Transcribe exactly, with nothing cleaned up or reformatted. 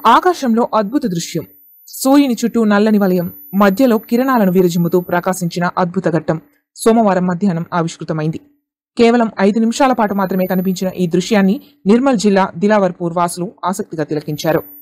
ఆకాశంలో అద్భుత దృశ్యం. సూర్యుని చుట్టూ నల్లని వలయం, మధ్యలో కిరణాలను విరజిమ్ముతూ ప్రకాశించిన అద్భుత ఘట్టం సోమవారం మధ్యాహ్నం ఆవిష్కృతమైంది. కేవలం ఐదు నిమిషాల పాటు మాత్రమే కనిపించిన ఈ దృశ్యాన్ని నిర్మల్ జిల్లా దిలావర్పూర్ వాసులు ఆసక్తిగా తిలకించారు.